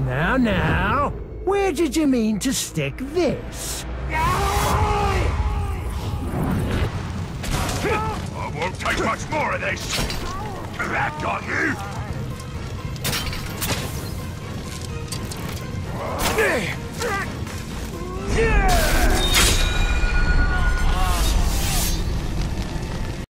Now, where did you mean to stick this? I won't take much more of this! That got you! Yeah!